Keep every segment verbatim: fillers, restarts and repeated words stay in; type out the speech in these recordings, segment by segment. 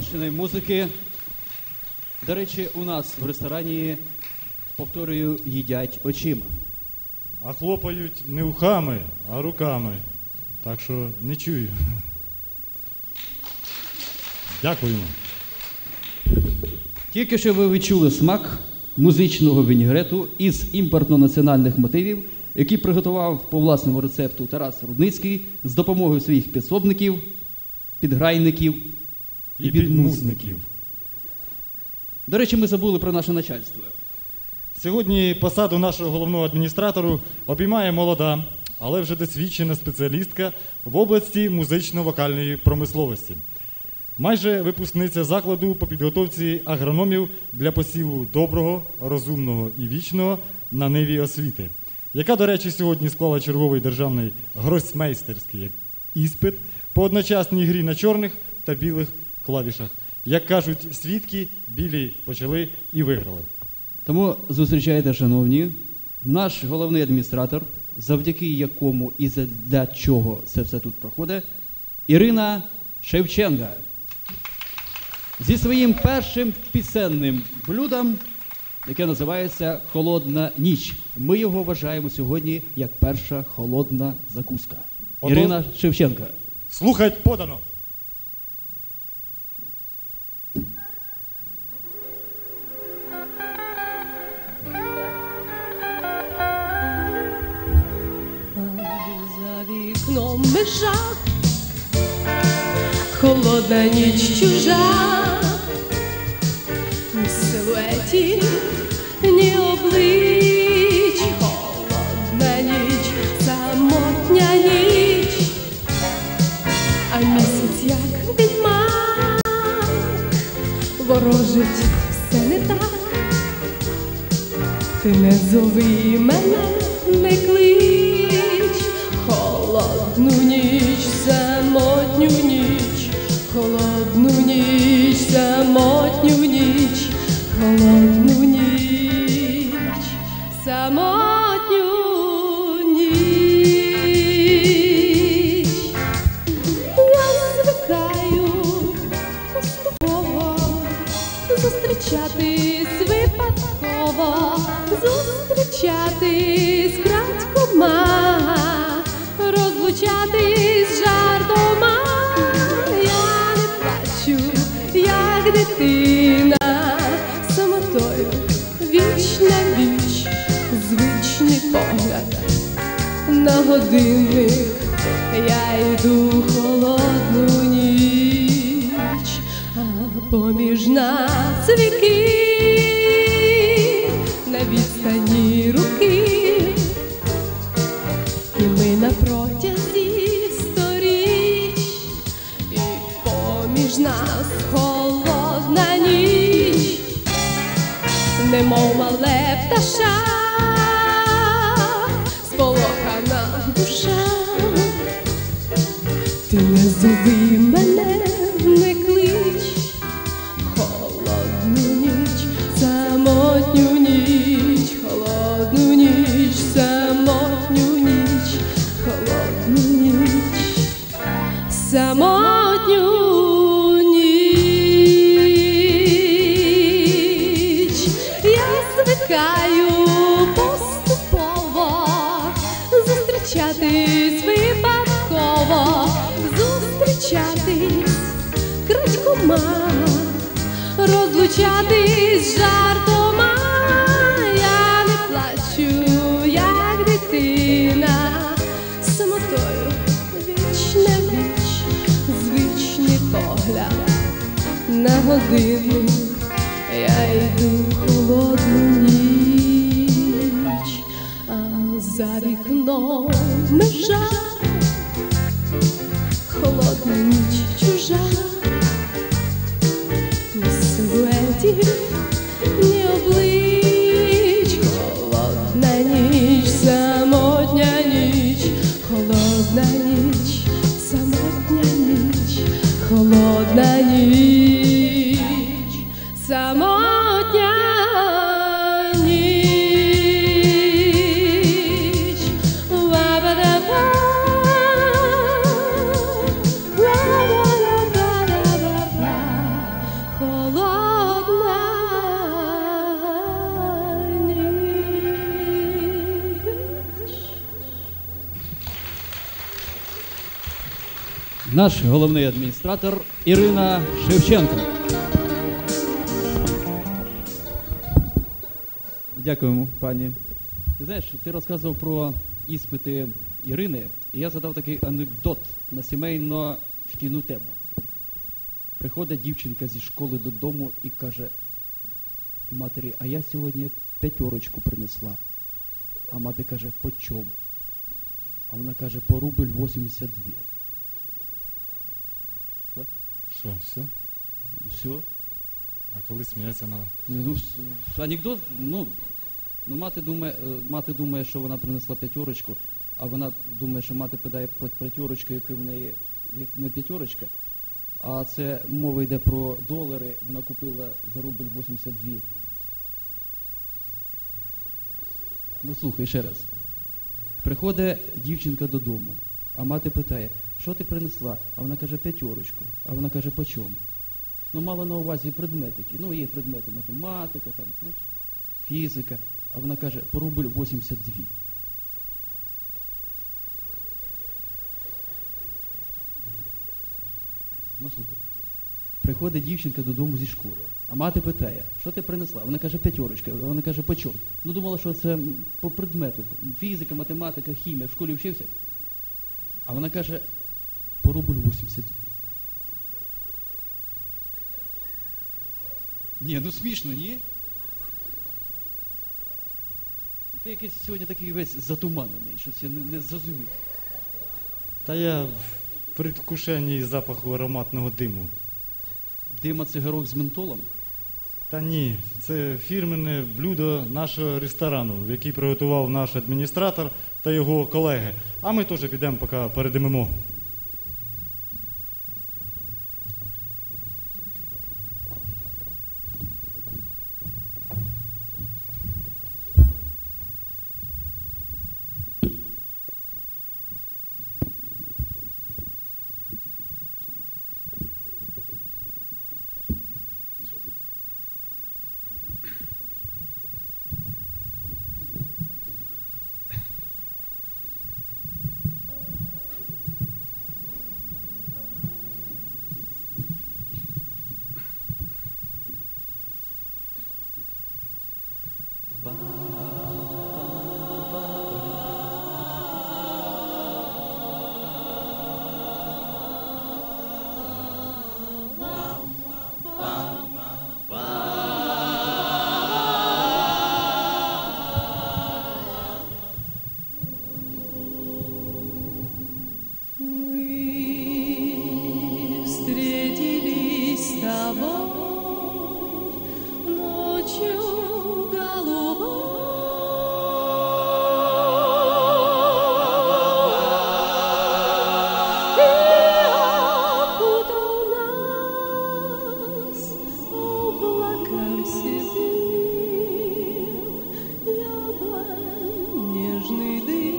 смачної музики. До речі, у нас в ресторані, повторюю, їдять очима. А хлопають не ухами, а руками. Так що не чую. Дякуємо. Тільки що ви відчули смак музичного вінігрету із імпортно-національних мотивів, який приготував по власному рецепту Тарас Рудницький з допомогою своїх підсобників, підграйників і, і підмузників. До речі, ми забули про наше начальство. Сьогодні посаду нашого головного адміністратору обіймає молода, але вже досвідчена спеціалістка в області музично-вокальної промисловості. Майже випускниця закладу по підготовці агрономів для посіву доброго, розумного і вічного на ниві освіти, яка, до речі, сьогодні склала черговий державний гросмейстерський іспит по одночасній грі на чорних та білих клавішах. Як кажуть свідки, білі почали і виграли. Тому зустрічайте, шановні, наш головний адміністратор, завдяки якому і для чого це все тут проходить, Ірина Шевченка. Зі своїм першим пісенним блюдом, яке називається «Холодна ніч». Ми його вважаємо сьогодні як перша холодна закуска. Ото... Ірина Шевченка. Слухать подано. За вікном межа, холодна ніч чужа, ні силуетів, ні облич, холодна ніч, самотня ніч, а місяць як відьмак, ворожить все не так. Ти не зови мене, не клич, холодну ніч, самотню ніч, холодну ніч, самотню ніч, холодну ніч, самотню ніч. Я звикаю поступово зустрічатись випадково, зустрічатись крадькома, розлучатись жартома. Я не плачу, як дитина, самотою віч на віч, звичний погляд на годинник. Я йду холодну ніч, а поміж нас віки, на відстані руки, і ми на протязі сторіч, і поміж нас холодна ніч, немов мале пташа, сполохана душа. Ти не зови мене, не клич, холодну ніч, самотню ніч, холодну ніч, самотню ніч, холодну ніч, самотню ніч. Я звикаю поступово зустрічатись випадково, зустрічатись крадькома, розлучатись жартома. Я не плачу, як дитина, самотою віч на віч, звичний погляд на годинник. Я йду холодну ніч, а за вікном межа, холодна ніч чужа, ні силуетів, ні облич, холодна ніч, самотня ніч, холодна ніч, самотня ніч, холодна ніч, самотня ніч. Ва-ба-да-ба. наш головний адміністратор Ірина Шевченко. Дякуємо, пані. Ти знаєш, ти розказував про іспити Ірини, і я задав такий анекдот на сімейно-шкільну тему. Приходить дівчинка зі школи додому і каже матері: а я сьогодні п'ятерочку принесла. А мати каже: по чому? А вона каже: по рубль вісімдесят два. Що, все? Все. А коли сміятися треба? Ну, с- анекдот, ну, ну мати, думає, е, мати думає, що вона принесла п'ятерочку, а вона думає, що мати питає про п'ятерочку, яка в неї, як не п'ятерочка. А це мова йде про долари, вона купила за рубль вісімдесят два. Ну слухай ще раз. Приходить дівчинка додому, а мати питає: що ти принесла? А вона каже: п'ятерочку. А вона каже: по чому? Ну, мала на увазі предметики. Ну, є предмети: математика, там, знаєш, фізика. А вона каже: по рубль вісімдесят два. Ну, слухай. Приходить дівчинка додому зі школи, а мати питає: що ти принесла? Вона каже: п'ятерочка. А вона каже: по чому? Ну, думала, що це м, по предмету. Фізика, математика, хімія. В школі вчився. А вона каже: по рубль вісімдесят два. Ні, ну смішно, ні? Ти якийсь сьогодні такий весь затуманений, щось я не, не зрозумів. Та я в предвкушенні запаху ароматного диму. Дима цигарок з ментолом? Та ні, це фірменне блюдо нашого ресторану, який приготував наш адміністратор та його колеги. А ми теж підемо, поки передимимо. Мы встретились с тобой ночью голубой, и окутал нас облаком седым яблонь нежный дым.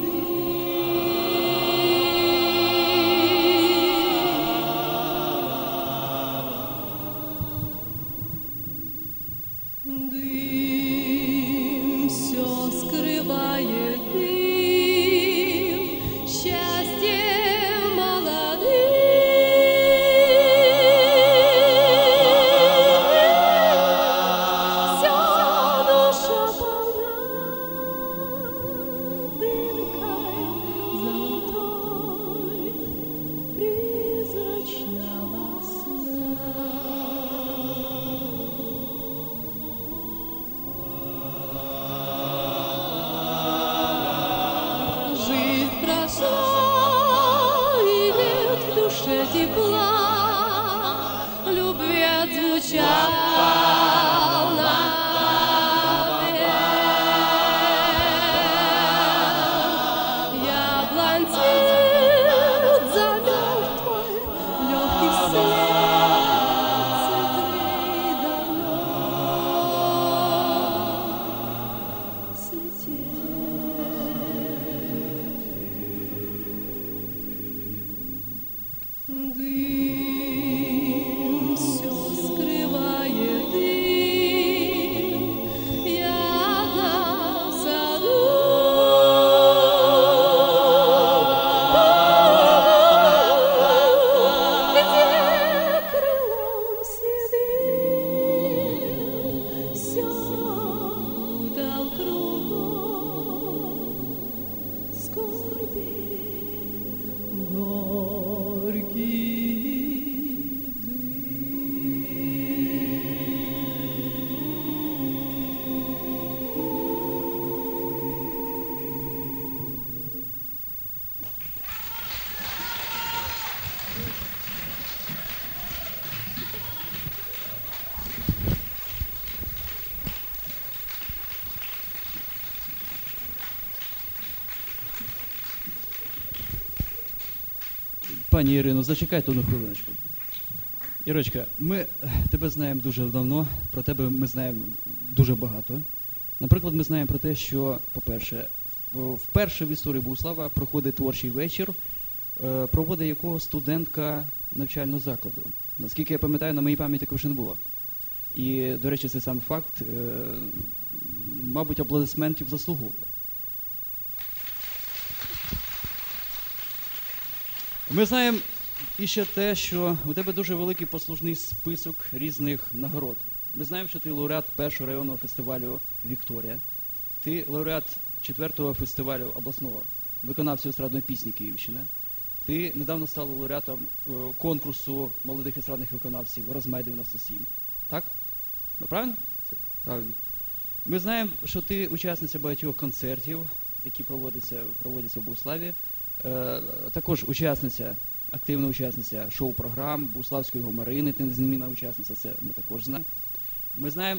Дым все скрывает, дым, счастье молодым. Вся душа полна дымкой золотой призрачного сна. Жизнь прошла, и нет в душе тепла, любви отзвучал напев. Яблонь цвет замел твой легкий след, цветей давно слетел. Дым все скрывает, дым, я одна в саду. Пані Ірино, зачекайте одну хвилиночку. Ірочка, ми тебе знаємо дуже давно, про тебе ми знаємо дуже багато. Наприклад, ми знаємо про те, що, по-перше, вперше в історії Богуслава проходить творчий вечір, е, проводить якого студентка навчального закладу. Наскільки я пам'ятаю, на моїй пам'яті такого ще не було. І, до речі, цей сам факт, е, мабуть, аплодисментів заслуговує. Ми знаємо і ще те, що у тебе дуже великий послужний список різних нагород. Ми знаємо, що ти лауреат першого районного фестивалю «Вікторія». Ти лауреат четвертого фестивалю обласного виконавців естрадної пісні Київщини. Ти недавно став лауреатом е, конкурсу молодих естрадних виконавців «Розмай дев'яносто сім». Так? Ну, правильно? Це правильно. Ми знаємо, що ти учасниця багатьох концертів, які проводяться, проводяться в Богуславі. Е, також учасниця, активна учасниця шоу-програм Богуславської гомерини, ти незмінна учасниця, це ми також знаємо. Ми знаємо,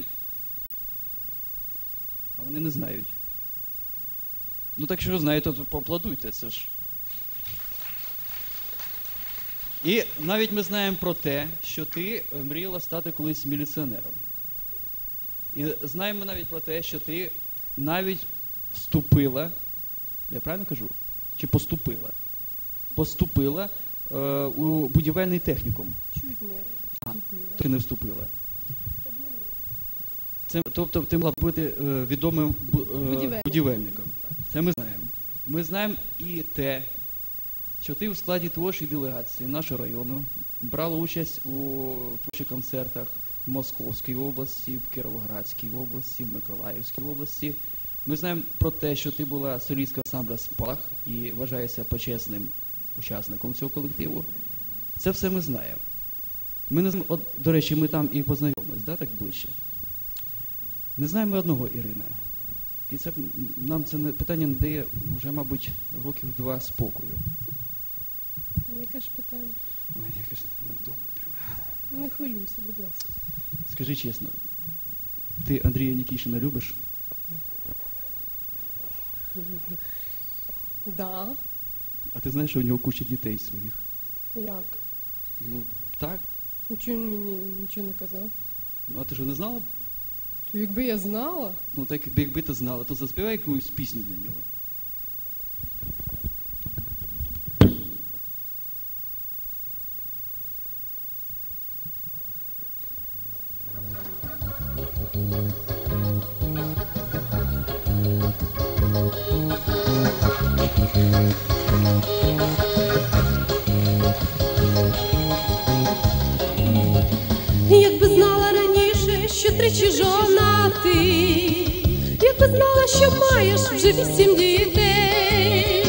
а вони не знають. Ну так що знаєте, то поаплодуйте, це ж. І навіть ми знаємо про те, що ти мріяла стати колись міліціонером. І знаємо навіть про те, що ти навіть вступила, я правильно кажу? Чи поступила? Поступила е, у будівельний технікум. Чуть не А, вступила. ти не вступила. Це, тобто ти могла бути е, відомим бу- е, Будівельником. будівельником. Це ми знаємо. Ми знаємо і те, що ти у складі творчої делегації нашого району брала участь у творчих концертах в Московській області, в Кіровоградській області, в Миколаївській області. Ми знаємо про те, що ти була солістка ансамбля «Спалах» і вважаєшся почесним учасником цього колективу. Це все ми знаємо. Ми не знаємо, от, до речі, ми там і познайомились, да, так ближче. Не знаємо одного, Ірина. І це м, нам це не, питання не дає вже, мабуть, років два спокою. Яке ж питання? Ой, якось невдобно прямо. Не хвилюйся, будь ласка. Скажи чесно, ти Андрія Нікішина любиш? Да. А ти знаєш, що у нього куча дітей своїх? Як? Ну, так. Нічого він мені нічого не казав. Ну, а ти що, не знала? То якби я знала, Ну, так якби, якби ти знала, то заспівай якусь пісню для нього. якби знала раніше, що тричі жонатий, якби знала, що маєш вже вісім дітей,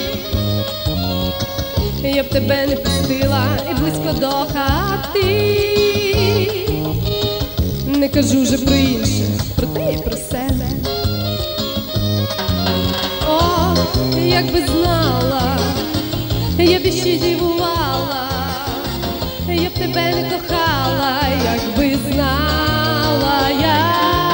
я б тебе не пустила і близько до хати. Не кажу вже про інше, про те і про себе. О, якби знала, я б ще дивувала, я б тебе не кохала, якби знала я.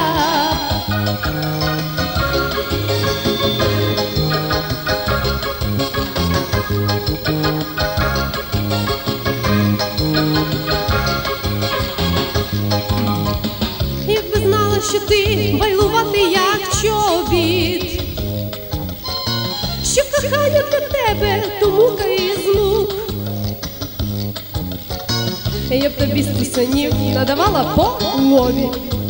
Якби знала, що ти байлуватий, як чобіт, що кохання для тебе то мука із мук, я б тобі стусанів надавала по лобі.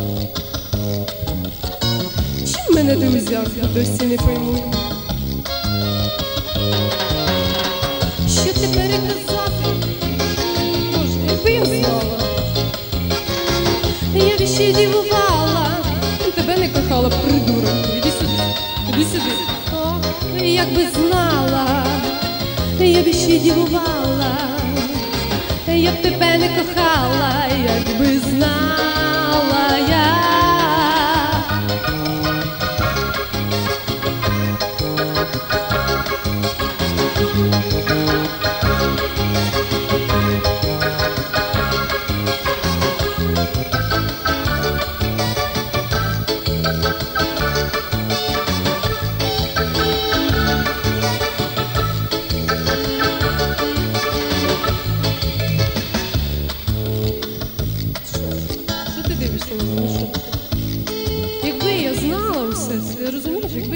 Чим мене ти узяв, досі не пойму. Що ти переказати? Боже, якби я знала. Я б ще дивувала, тебе не кохала, придурок. Іди сюди, іди сюди. О, якби знала, я б ще дивувала, я б тебе не кохала, якби знала я.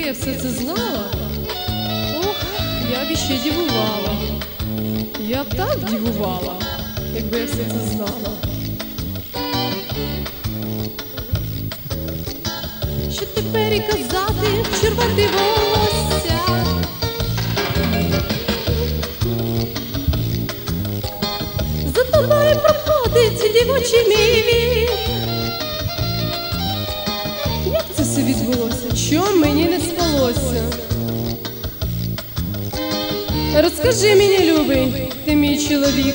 я все це знала, ох, я б іще дивувала. Я б так дивувала, якби я все це знала. Що тепер і казати, червати волосся. За тобою проходить дівочий мій вік. Як це все відбулося? Чом мені не спалося? Розкажи мені, любий, ти мій чоловік.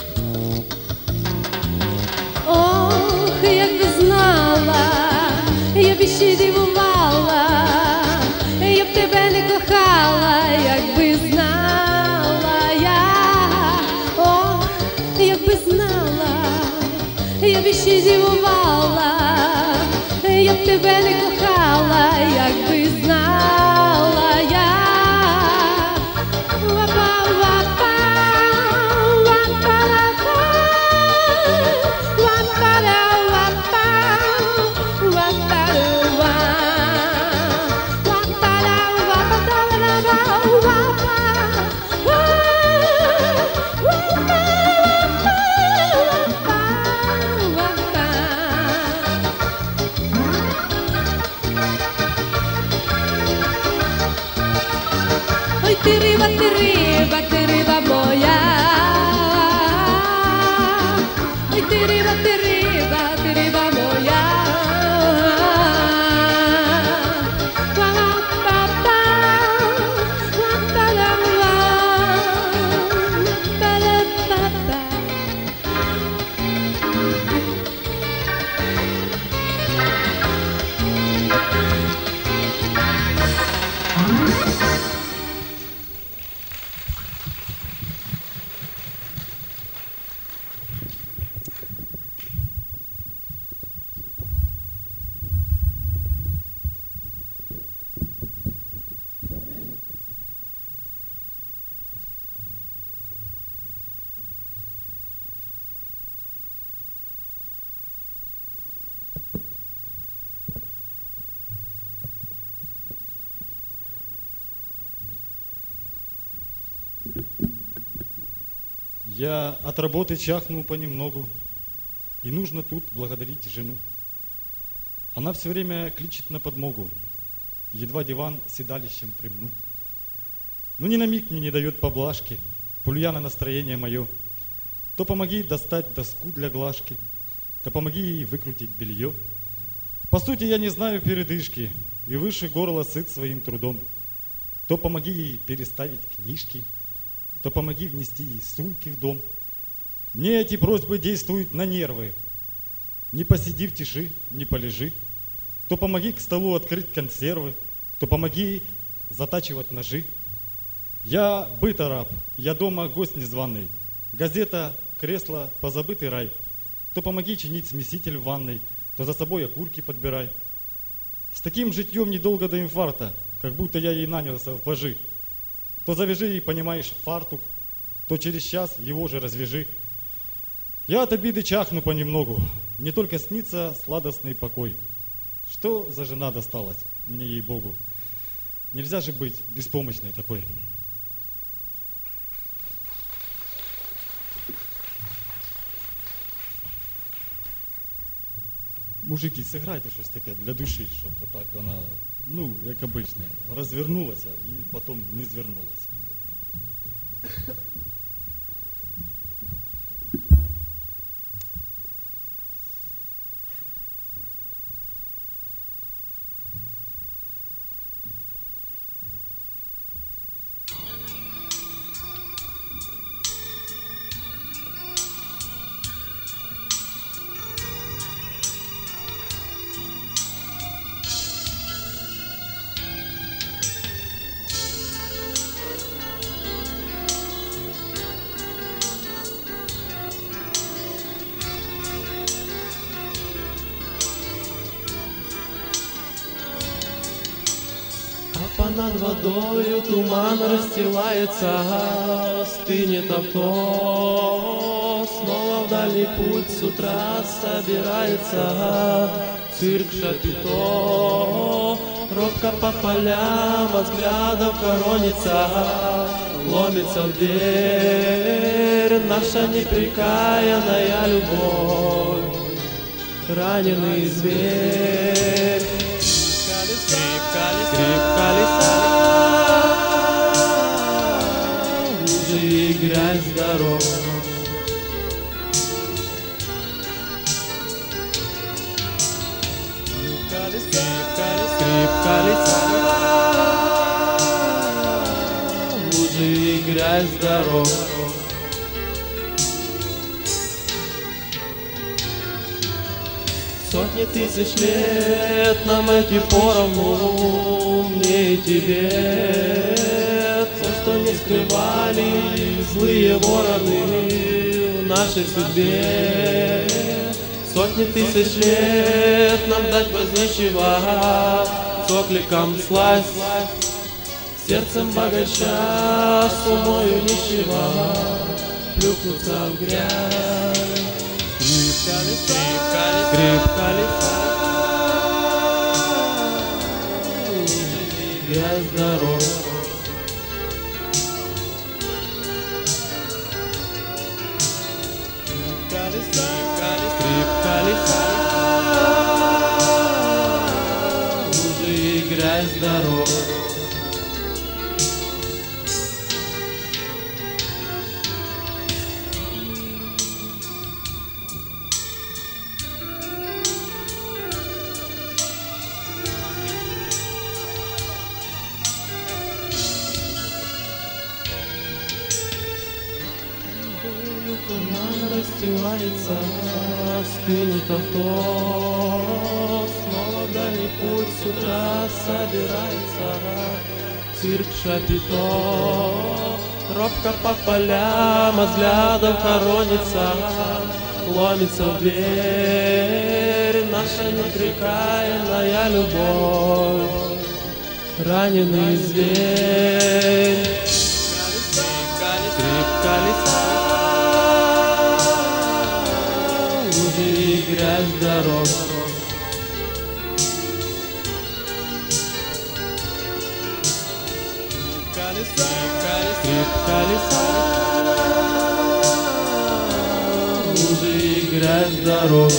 Ох, як би знала, я б іще дивувала, я б тебе не кохала, якби знала я. Ох, як би знала, я б іще дивувала, я б тебе не кохала, якби знала я. Ой, ти риба, ти риба, ти риба моя. Ой, ти риба, ти риба, ти риба моя. Ла-ла-па-па, ла-па-ла-ла, ла-па-ла-па-па. Я от работы чахну понемногу, и нужно тут благодарить жену. Она все время кличет на подмогу, едва диван седалищем примну. Но ни на миг мне не дает поблажки, плюя на настроение мое. То помоги достать доску для глажки, то помоги ей выкрутить белье. По сути, я не знаю передышки, и выше горла сыт своим трудом. То помоги ей переставить книжки, то помоги внести ей сумки в дом. Мне эти просьбы действуют на нервы. Не посиди в тиши, не полежи. То помоги к столу открыть консервы, то помоги затачивать ножи. Я бытораб, я дома гость незваный. Газета, кресло, позабытый рай. То помоги чинить смеситель в ванной, то за собой окурки подбирай. С таким житьем недолго до инфаркта, как будто я ей нанялся в пажи. То завяжи ей, понимаешь, фартук, то через час его же развяжи. Я от обиды чахну понемногу, мне только снится сладостный покой. Что за жена досталась мне, ей-богу? Нельзя же быть беспомощной такой. Мужики, сыграйте щось таке для душі, щоб так вона, ну, як обично, розвернулася і потім не звернулася. Над водою туман расстилается, стынет авто, снова в дальний путь с утра собирается. Цирк Шапито, робко по полям, от взглядов хоронится, ломится в дверь наша непрекаянная любовь, раненый зверь. Скрип колеса, лужи и грязь дорог. Скрип колеса, лужи и грязь дорог. Сотни тысяч лет нам эти поровну, мне и тебе. То, что не скрывали злые вороны в нашей судьбе. Сотни тысяч лет нам дать возничего, с окликом слазь, сердцем богача, с умою нищего, плюхнуться в грязь. Скрип колеса, скрип колеса, грязь дорог. Скрип колеса, лужи и грязь дорог. Туман расстилается, стынет авто, снова в дальний путь с утра собирается цирк Шапито. Робко по полям, от взглядов хоронится, ломится в дверь наша непрекаянная любовь, раненый зверь. Скрип колеса, и грязь дорог. Скрип колеса, лужи и грязь дорог.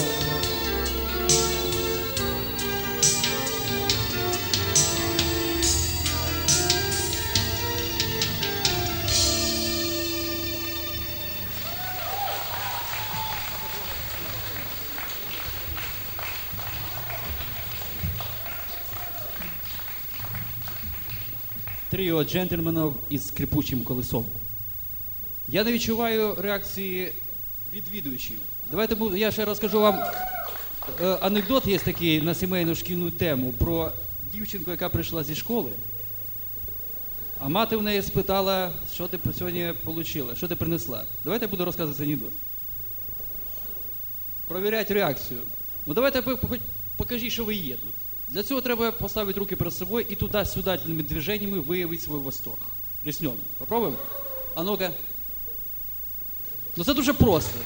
Тріо джентльменів із скрипучим колесом. Я не відчуваю реакції відвідувачів. Давайте бу- я ще розкажу вам е, анекдот є такий на сімейну шкільну тему про дівчинку, яка прийшла зі школи, а мати в неї спитала, що ти сьогодні отримала, що ти принесла. Давайте я буду розказувати цей анекдот. Провіряйте реакцію. Ну давайте ви хоч покажіть, що ви є тут. Для цього треба поставити руки перед собою і туди-сюди движеннями виявити свій восторг. Ріснем. Попробуємо? А ну-ка. Ну це дуже просто.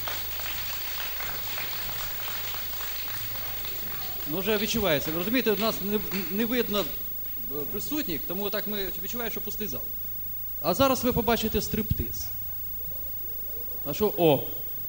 Ну вже відчувається. Ви розумієте, у нас не, не видно присутніх, тому так ми відчуваємо, що пустий зал. А зараз ви побачите стриптиз. А що? О!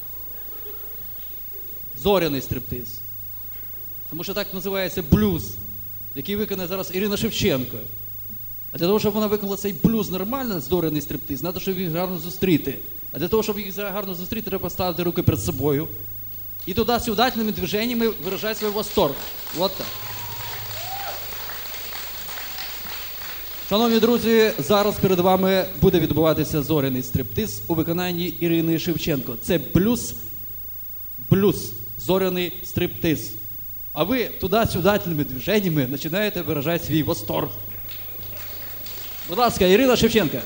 Зоряний стриптиз. Тому що так називається блюз, який виконає зараз Ірина Шевченко. А для того, щоб вона виконала цей блюз нормально, зоряний стриптиз, треба, щоб їх гарно зустріти. А для того, щоб їх гарно зустріти, треба поставити руки перед собою і туди-сюди движеннями виражати свій восторг. От так. Шановні друзі, зараз перед вами буде відбуватися зоряний стриптиз у виконанні Ірини Шевченко. Це блюз, блюз, зоряний стриптиз. А ви туди-сюди движеннями починаєте виражати свій восторг. Будь ласка, Ірина Шевченко.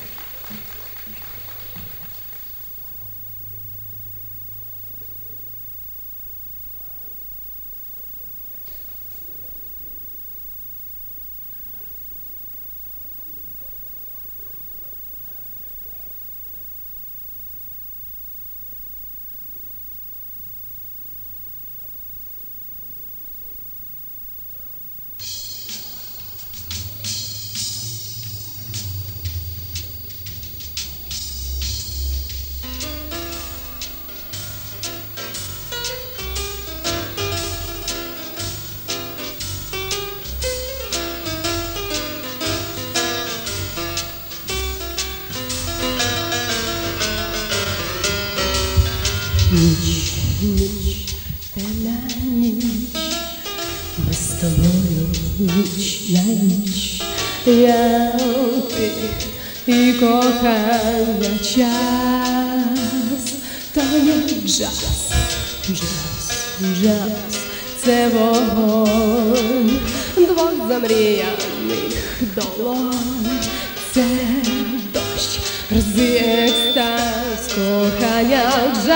Ніч, ніч, темна ніч, ми з тобою ніч на ніч, я ти і кохання час, то є джаз, джаз, джаз, це вогонь двох замріяних долонь, це дощ, грози, екстаз, кохання,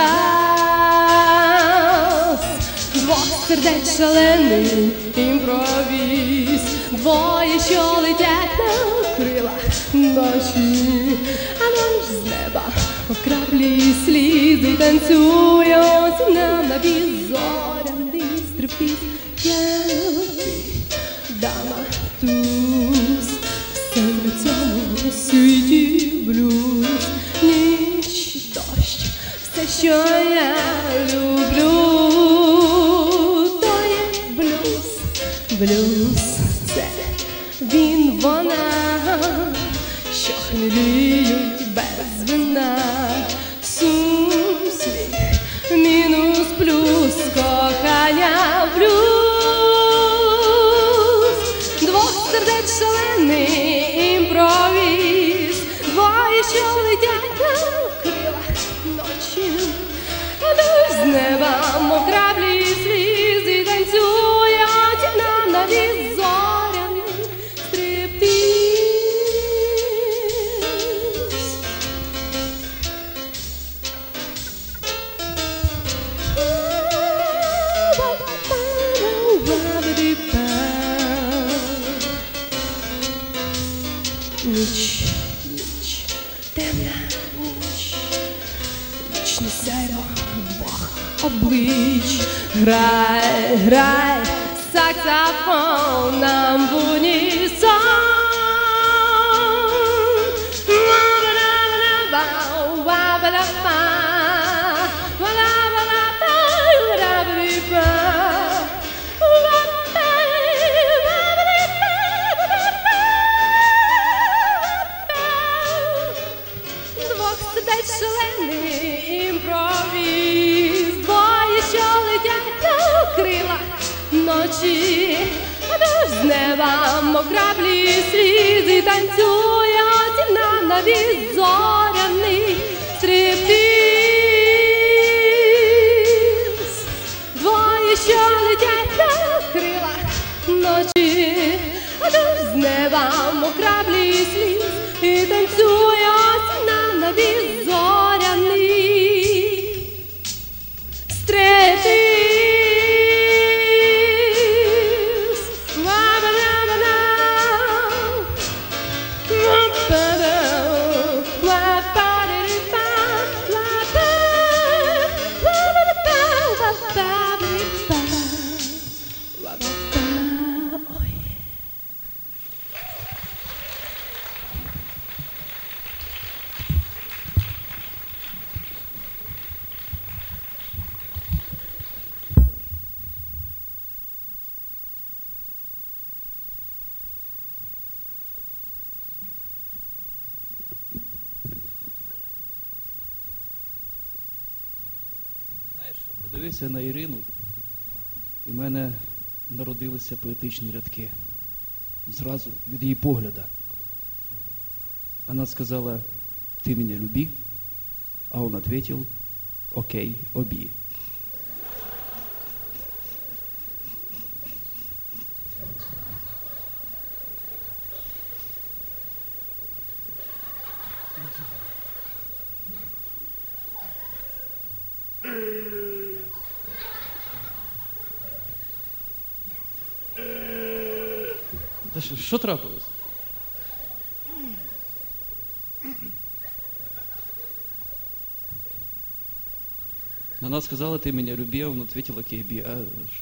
джаз, двох сердець шалений імпровіз, двоє, що летять на крилах ночі, а наш з неба в краплі слізи танцюють на навіс зоряний стриптиз. Я ти, дама, туз, все на цьому світі блюз, ніч, дощ, все, що я люблю, то є блюз, блюз, це він, вона, що хмеліють без вина, сум, сміх, мінус, плюс, кохання, плюс, двох сердець шалений імпровіз, двоє, що летять на крилах ночі, а дощ з неба, мов краплі слізи, танцюють на навіс зоряний стриптиз. Ніч, ніч, темна ніч, вічне сяйво двох облич, грай, грай, саксофон нам в унісон. Двох сердець шалений імпровіз, двоє, що летять на крилах ночі, а дощ з неба, мов краплі слізи, танцюють на навіс зоряний стриптиз. Двоє, що летять на крилах ночі, а дощ з неба, мов краплі сліз, і танцюють на навіс зоряний стриптиз. Ла-ла-ла-ла-ла. Ла-па-да. Ла-па-ди-ди-па. Ла-па. Ла-ла-ла-па. Ла-па-ди-па. Ла-па-па. Ой. Знаєш, подивився на Ірину, і в мене народилися поетичні рядки. Зразу від її погляда. Вона сказала: «Ти мене люби», а он ответил: «Окей, оби». Та що, що трапилось? Она сказала: «Ты меня люби», а он ответил: «Окей, би». А що?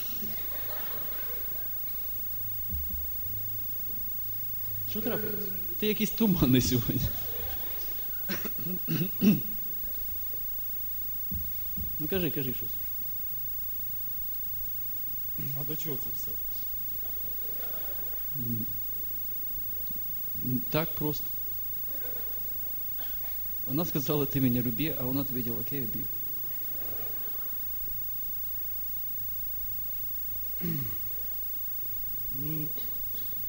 Що трапилось? Ти якийсь туманний сьогодні. Ну кажи, кажи щось. А до чого це все? М, Так просто. Вона сказала: «Ты меня люби», а он ответил: «Окей, люби».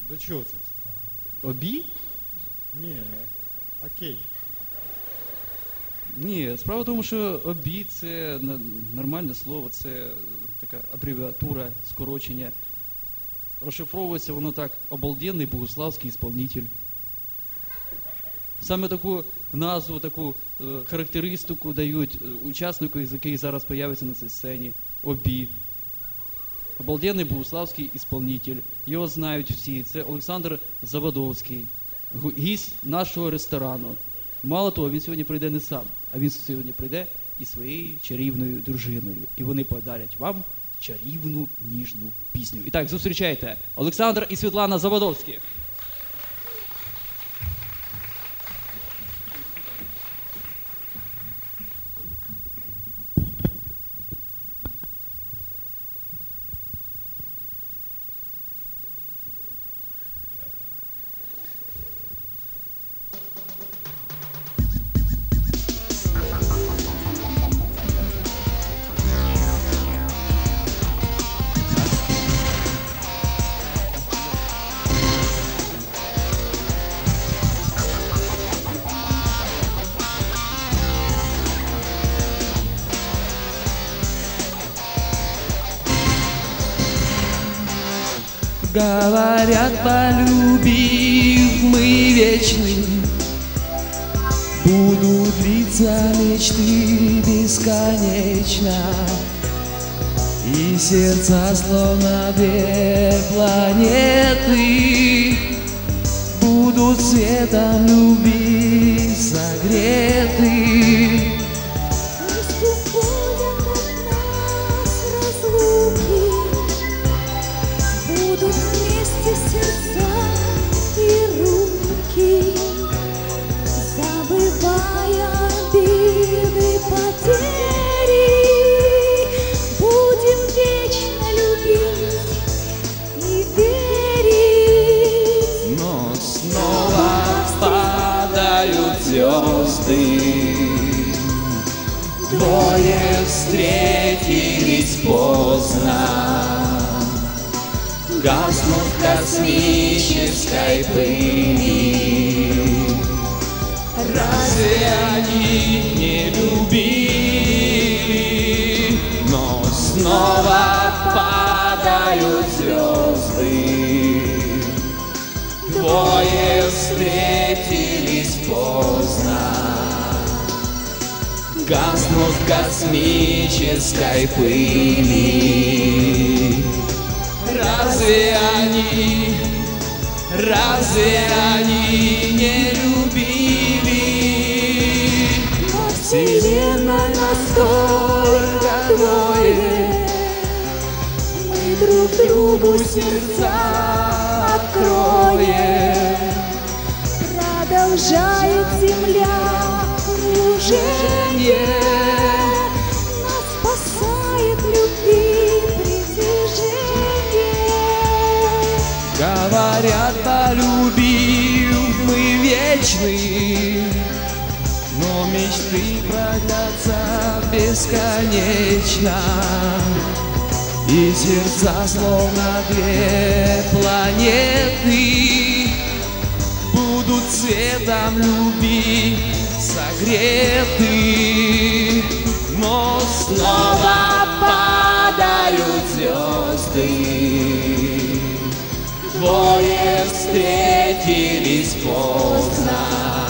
До чого це? Обі? Ні, окей. Ні, справа в тому, що обі це н- нормальне слово, це така абревіатура, скорочення. Розшифровується воно так: обалденний богославський ісполнитель. Саме таку назву, таку е, характеристику дають е, учаснику, який зараз появиться на цій сцені. Обі. Обалденний богославський ісполнитель. Його знають всі. Це Олександр Заводовський, гу- гість нашого ресторану. Мало того, він сьогодні прийде не сам, а він сьогодні прийде із своєю чарівною дружиною. І вони подарять вам чарівну ніжну пісню. І так, зустрічайте Олександр і Світлана Заводовські. Говорят, полюбив мы вечны, будут длиться мечты бесконечно, и сердца словно две планеты будут светом любви согреты. Пусть уходят от нас разлуки, будут вместе сердца и руки, забывая обиды, потери, будем вечно любить и верить. Но снова падают звезды, двое встретились поздно, гаснут в космической пыли. Разве они не любили? Но снова падают звезды, двое встретились поздно, гаснут в космической пыли. Разве они, разве они не любили? Но вселенной настолько двое, мы друг другу сердца откроем. Продолжает земля кружение, нас спасает любви притяжение. Говорят, полюбил мы вечны, но мечты продлятся бесконечно, и сердца словно две планеты будут цветом любви согреты. Но снова падают звезды, двое встретились поздно,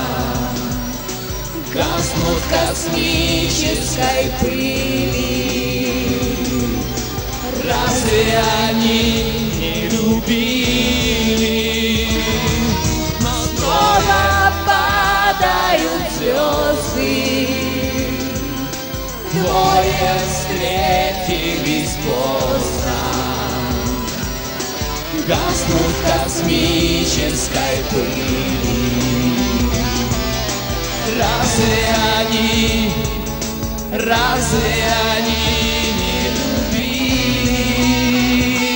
гаснут в космической пыли. Разве они не любили? Но снова падают звезды, двое встретились поздно, гаснут в космической пыли. Разве они, разве они не любили?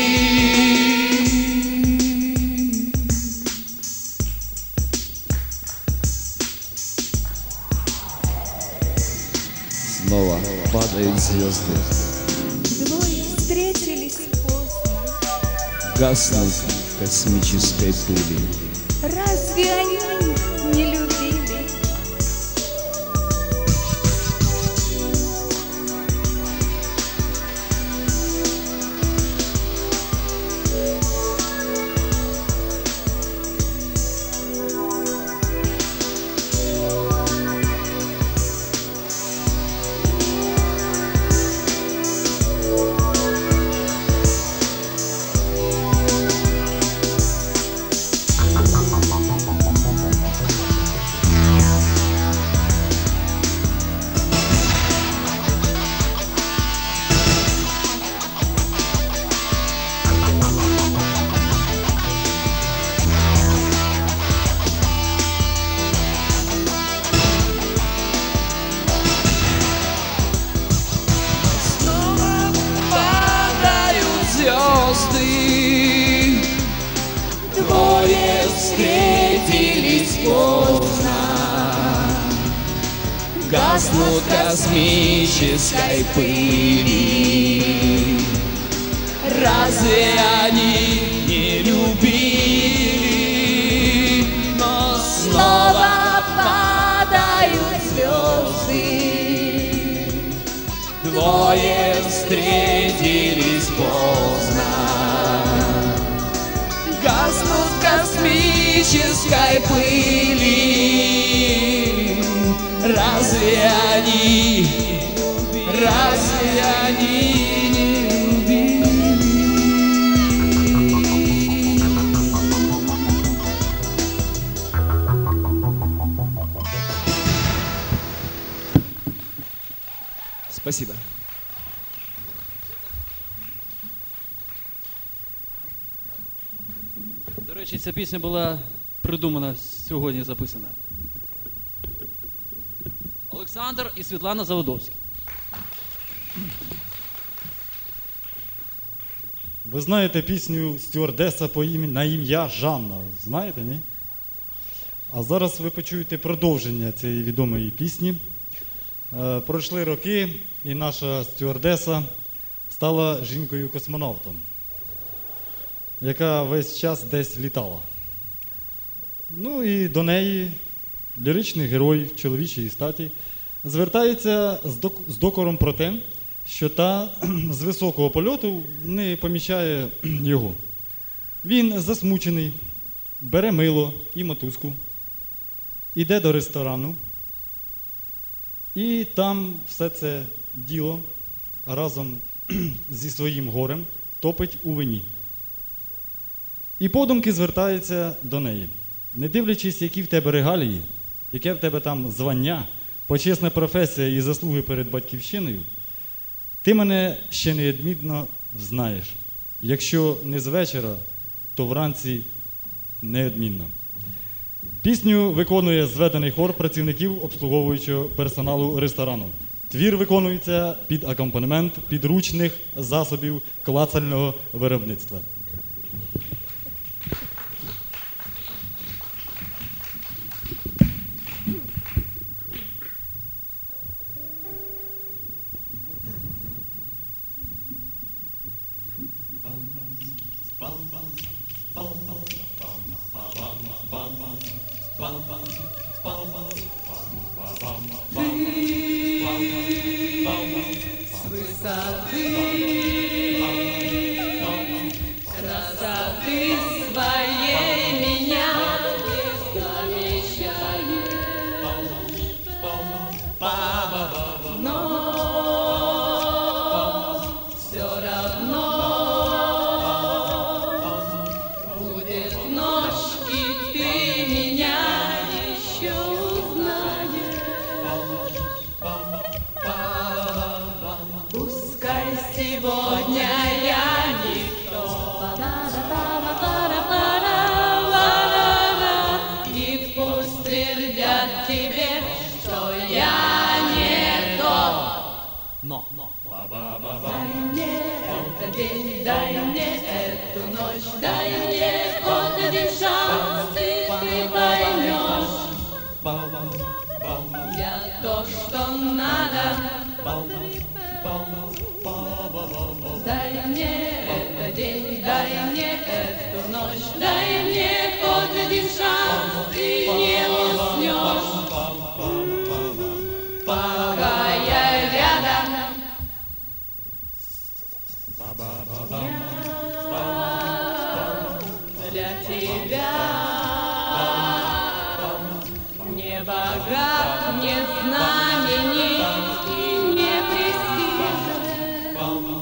Снова падают звезды, Двое встретились поздно, гаснут космической пыли. Разве они не любили? Звезды двое встретились поздно, гаснут космической пыли. Разве они не любили? Но снова падают звезды. Двое встретились поздно, гаснут в космической пыли. Разве они, разве они не любили? Спасибо. До речі, ця пісня була придумана сьогодні, записана. Олександр і Світлана Заводовські. Ви знаєте пісню «Стюардеса по ім'я на ім'я Жанна»? Знаєте, ні? А зараз ви почуєте продовження цієї відомої пісні. Е, пройшли роки, і наша стюардеса стала жінкою-космонавтом, яка весь час десь літала. Ну і до неї ліричний герой в чоловічій статі звертається з, док з докором про те, що та з високого польоту не помічає його. Він засмучений, бере мило і мотузку, іде до ресторану, і там все це діло разом зі своїм горем топить у вині. І подумки звертається до неї. Не дивлячись, які в тебе регалії, яке в тебе там звання, почесна професія і заслуги перед батьківщиною, ти мене ще неодмінно знаєш. Якщо не з вечора, то вранці неодмінно. Пісню виконує зведений хор працівників обслуговуючого персоналу ресторану. Твір виконується під акомпанемент підручних засобів клацального виробництва. С высоты красоты своей меня не замечаешь, но все равно будет ночь, и ты меня еще узнаешь. Пускай сегодня я никто, и пусть твердят тебе, что я не тот. Но, но, дай мне этот день, дай мне эту ночь, дай мне хоть один шанс, и ты поймешь. Я то, что надо. Дай мне этот день, дай мне эту ночь, хоть один шанс ты не уснешь, пока я рядом. Я для тебя не богат, не знаменит и не престижен,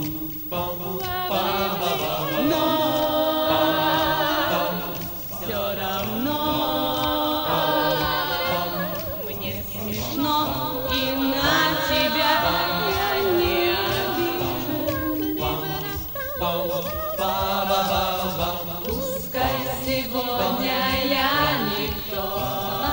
но все равно мне смешно, и на тебя я не обижен. Пускай сегодня я никто,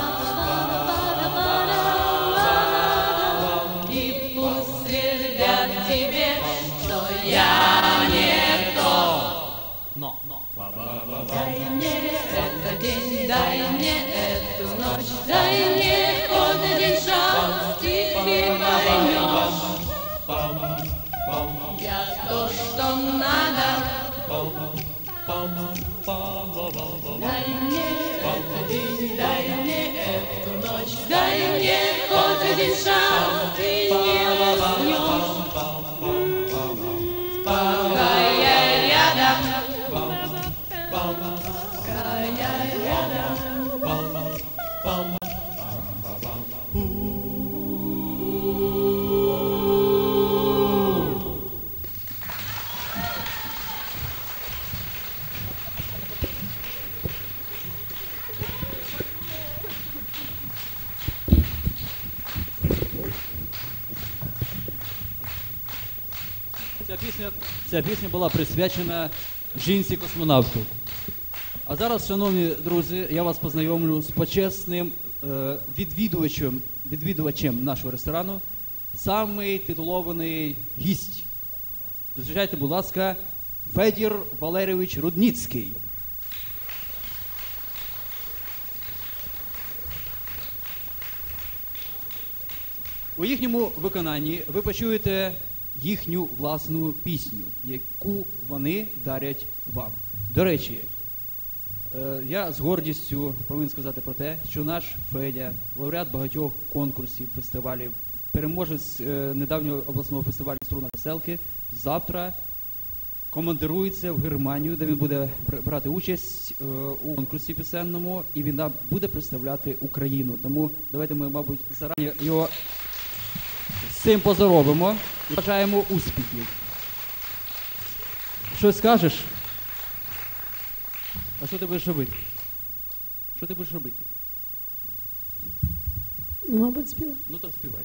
и пусть твердят тебе, что я не то. Но, но. Дай мне этот день, дай мне эту ночь, дай мне хоть один шанс, и ты поймешь. Я то, что надо. Дай мне этот день, дай мне эту ночь, дай мне хоть один шанс, ты не уснешь, пока я рядом, пока я рядом. Ця пісня, ця пісня була присвячена жінці-космонавту. А зараз, шановні друзі, я вас познайомлю з почесним е, відвідувачем, відвідувачем нашого ресторану, самий титулований гість. Зустрічайте, будь ласка, Федір Валерійович Рудніцький. У їхньому виконанні ви почуєте їхню власну пісню, яку вони дарять вам. До речі, е, я з гордістю повинен сказати про те, що наш Федя, лауреат багатьох конкурсів, фестивалів, переможець е, недавнього обласного фестивалю «Струна веселки», завтра командирується в Германію, де він буде брати участь е, у конкурсі пісенному, і він нам буде представляти Україну. Тому давайте ми, мабуть, зарані його з цим позаробимо і бажаємо успіхів. Щось скажеш? А що ти будеш робити? Що ти будеш робити? Мабуть, співати. Ну то співай.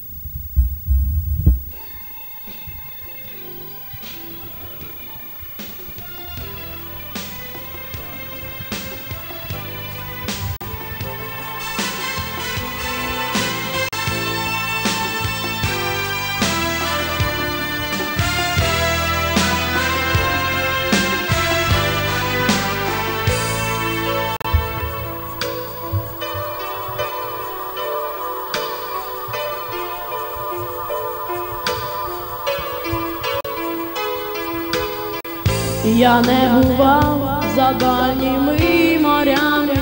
Я не бував за дальніми морями,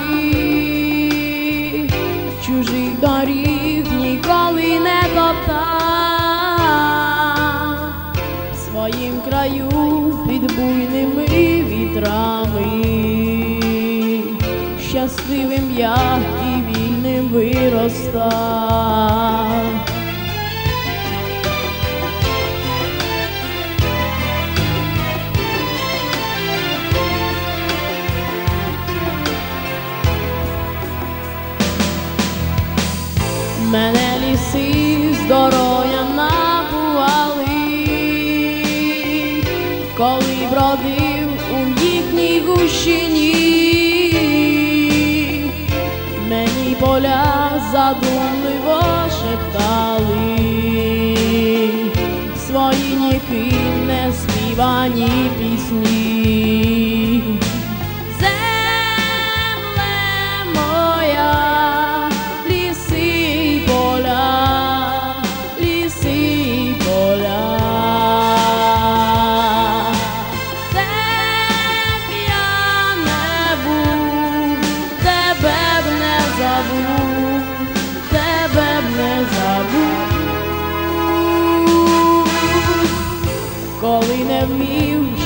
чужих доріг ніколи не топтав, в своїм краю під буйними вітрами, щасливим я і вільним виростав. Мене ліси здоров'я набували, коли бродив у їхній гущині. Мені поля задумливо шептали свої ніким не співані пісні. Земле моя, де любові вже